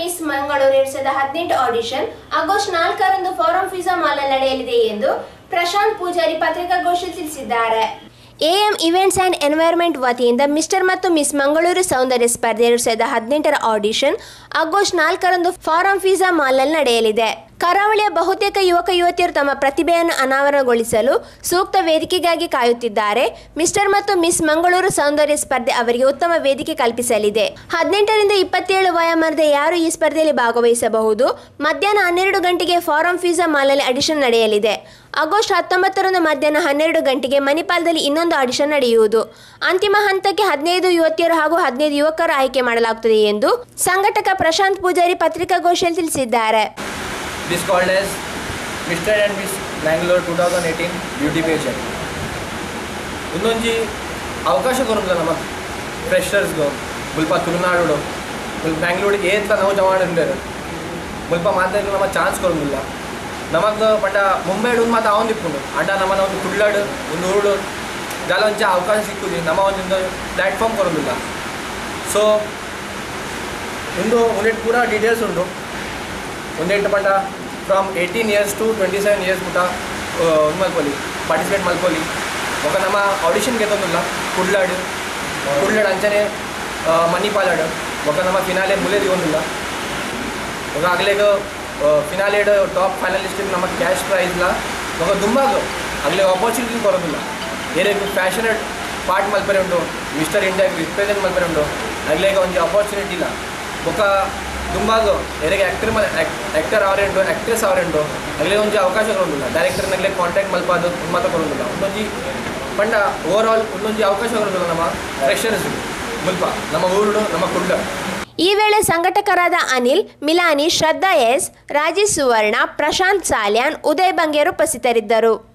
Miss Mangaluru 2018 audition August 4ರಂದು Forum Fiza ಮಾಲ್ನಲ್ಲಿ ನಡೆಯಲಿದೆ ಎಂದು ಪ್ರಶಾಂತ್ ಪೂಜಾರಿ ಪತ್ರಿಕಾಗೋಷ್ಠಿಯಲ್ಲಿ ತಿಳಿಸಿದ್ದಾರೆ. ಎಎಂ ಇವೆಂಟ್ಸ್ ಆ್ಯಂಡ್ ಎನ್ವೈರನ್ಮೆಂಟ್ ವತಿಯಿಂದ ಮಿಸ್ಟರ್ ಮತ್ತು ಮಿಸ್ ಮಂಗಳೂರು ಸೌಂದರ್ಯ ಸ್ಪರ್ಧೆ 2018 ಆಡಿಷನ್ ಆಗಸ್ಟ್ 4ರಂದು ಫಾರಂ ಫಿಜಾ ಮಾಲ್ನಲ್ಲಿ ನಡೆಯಲಿದೆ. ಕರಾವಳಿಯ ಬಹುತೇಕ ಯುವಕ ಯುವತಿಯರು ತಮ್ಮ ಪ್ರತಿಭೆಯನ್ನು ಅನಾವರಣಗೊಳಿಸಲು ಸೂಕ್ತ ವೇದಿಕೆಗಾಗಿ ಕಾಯುತ್ತಿದ್ದಾರೆ. ಮಿಸ್ಟರ್ ಮತ್ತು ಮಿಸ್ ಮಂಗಳೂರು ಸೌಂದರ್ಯ ಸ್ಪರ್ಧೆ ಅವರಿಗೆ ಉತ್ತಮ ವೇದಿಕೆ ಕಲ್ಪಿಸಲಿದೆ. 18ರಿಂದ 27 ವಯೋಮಾನದ ಯಾರು ಈ ಸ್ಪರ್ಧೆಯಲ್ಲಿ ಭಾಗವಹಿಸಬಹುದು. ಮಧ್ಯಾಹ್ನ 12 ಗಂಟೆಗೆ ಫಾರಂ ಫಿಜಾ ಮಾಲ್ನಲ್ಲಿ ಆಡಿಷನ್ ನಡೆಯಲಿದೆ. ಆಗಸ್ಟ್ 19ರಂದು ಮಧ್ಯಾಹ್ನ 12 ಗಂಟೆಗೆ ಮಣಿಪಾಲದಲ್ಲಿ ಇನ್ನೊಂದು ಆಡಿಷನ್ ನಡೆಯುವುದು. ಅಂತಿಮ ಹಂತಕ್ಕೆ 15 ಯುವತಿಯರು ಹಾಗೂ 15 ಯುವಕರು ಆಯ್ಕೆ ಮಾಡಲಾಗುತ್ತದೆ ಎಂದು ಸಂಘಟಕ ಪ್ರಶಾಂತ್ ಪೂಜಾರಿ ಪತ್ರಿಕಾಗೋಷ್ಠಿಯಲ್ಲಿ ತಿಳಿಸಿದ್ದಾರೆ. This called as Mr. and Miss Bangalore 2018 beauty pageant. ಒಂದೊಂದು ಅವಕಾಶ ಕೊಡೋದಿಲ್ಲ ನಮ್ಮ ಫ್ರೆಶರ್ಸ್ಗೂ ಮುಲ್ಪ ತುಳುನಾಡು ಮುಲ್ಪ ಬ್ಯಾಂಗ್ಳೂರಿಗೆ ಏತ ನಾವು ಜವಾಡಿದ್ದಾರೆ ಮುಲ್ಪ ಮಾತಾಡಿ ನಮ್ಮ ಚಾನ್ಸ್ ಕೊಡೋದಿಲ್ಲ. ನಮಗೆ ಪಂಡ ಮುಂಬೈ ಮಾತು ಅವನಿಪ್ಪುಂಡು ಅಡ್ಡ ನಮ್ಮನ್ನ ಒಂದು ಕುಳ್ಳಾಡು ಒಂದು ಊರು ಜಾಲ ಒಂಚ ಅವಕಾಶ ಸಿಕ್ಕುದು ನಮ್ಮ ಒಂದು ಪ್ಲ್ಯಾಟ್ಫಾರ್ಮ್ ಕೊಡೋದಿಲ್ಲ. ಸೊ ಒಂದು ಒಂದೆಟ್ಟು ಪೂರ ಡೀಟೇಲ್ಸ್ ಉಂಟು. ಒಂದೆಟ್ಟು ಪಂಡ ಫ್ರಮ್ 18 years to 27 years ಮುಟ ಮಲ್ಪೊಲಿ ಪಾರ್ಟಿಸಿಪೇಟ್ ಮಲ್ಪೊಲಿ ఒక ನಮ್ಮ ಆಡಿಷನ್ ಗೆತ್ತೊಂದಿಲ್ಲ ಕುಡ್ಲಾಡು ಅಂಚನೆ ಮಣಿಪಾಲಾಡು ఒక ನಮ್ಮ ಫಿನಾಲೆ ಮುಲೆ ದಿಗೊಂದಿಲ್ಲ ఒక ಅಗಲೇಗ ಫಿನಾಲೆಡ್ ಟಾಪ್ ಫೈನಲಿಸ್ಟ್ ನಮ್ಮ ಕ್ಯಾಶ್ ಪ್ರೈಸ್ಲ ఒక ದುಂಬಾಗ ಅಗಲೇ ಆಪರ್ಚುನಿಟಿ ಕೊರೋದಿಲ್ಲ. ಏನೇ ಪ್ಯಾಷನೆಟ್ ಪಾರ್ಟ್ ಮಲ್ಪರೆ ಉಂಟು ಮಿಸ್ಟರ್ ಇಂಡಿಯಾಗೆ ರಿಪ್ರೆಸೆಂಟ್ ಮಲ್ಪರೆ ಉಂಟು ಅಗಲೇಗ ಒಂದು ಆಪರ್ಚುನಿಟಿ ಇಲ್ಲ. ఒక ದುಂಬಾಗ ಏರಿಗೆ ಆ್ಯಕ್ಟರ್ ಅವರೇಂಟು ಆ್ಯಕ್ಟ್ರೆಸ್ ಅವರೇಂಟು ಅಗಲೇ ಒಂದು ಅವಕಾಶ ಕೊಡೋದಿಲ್ಲ. ಡೈರೆಕ್ಟರ್ನಾಗಲೇ ಕಾಂಟ್ಯಾಕ್ಟ್ ಮಲ್ಪಾದು ಮಾತ್ರ ಕೊಡೋದಿಲ್ಲ. ಒಂದೊಂದು ಪಂಡ ಓವರ್ ಆಲ್ ಒಂದೊಂದು ಅವಕಾಶ ಕೊಡೋದಿಲ್ಲ ನಮ್ಮ ಫ್ರೆಶರ್ಸ್ ಮುಲ್ಪ ನಮ್ಮ ಊರು ನಮ್ಮ ಕುಡ್ಲ. ಈ ವೇಳೆ ಸಂಘಟಕರಾದ ಅನಿಲ್, ಮಿಲಾನಿ, ಶ್ರದ್ಧಾ ಎಸ್, ರಾಜೇಶ್ ಸುವರ್ಣ, ಪ್ರಶಾಂತ್ ಸಾಲ್ಯಾನ್, ಉದಯ್ ಬಂಗೇರ್ ಉಪಸ್ಥಿತರಿದ್ದರು.